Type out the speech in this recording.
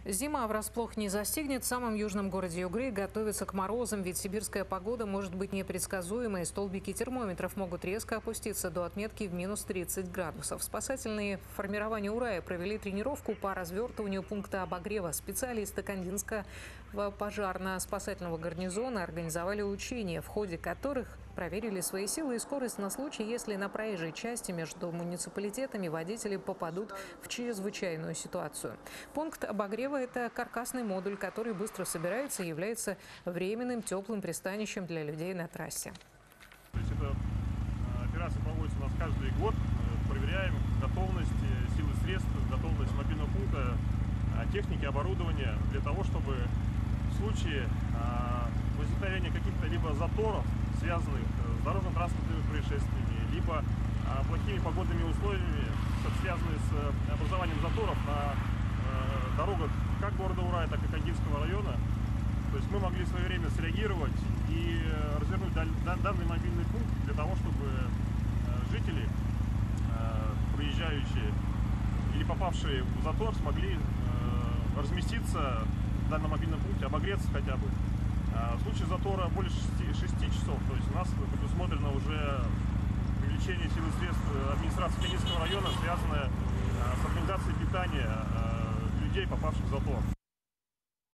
Зима врасплох не застигнет. В самом южном городе Югры готовятся к морозам, ведь сибирская погода может быть непредсказуемой. Столбики термометров могут резко опуститься до отметки в минус 30 градусов. Спасательные формирования Урая провели тренировку по развертыванию пункта обогрева. Специалисты Кандинского пожарно-спасательного гарнизона организовали учения, в ходе которых проверили свои силы и скорость на случай, если на проезжей части между муниципалитетами водители попадут в чрезвычайную ситуацию. Пункт обогрева – это каркасный модуль, который быстро собирается и является временным теплым пристанищем для людей на трассе. То есть эта операция проводится у нас каждый год. Проверяем готовность сил и средств, готовность мобильного пункта, техники, оборудования для того, чтобы в случае возникновения каких-то либо заторов, связанных с дорожно-транспортными происшествиями, либо плохими погодными условиями, связанные с образованием заторов на дорогах как города Урая, так и Кандинского района. То есть мы могли в свое время среагировать и развернуть данный мобильный пункт для того, чтобы жители, проезжающие или попавшие в затор, смогли разместиться в данном мобильном пункте, обогреться хотя бы. В случае затора более 6 часов, то есть у нас предусмотрено уже привлечение сил и средств администрации Кандинского района, связанное с организацией питания людей, попавших в затор.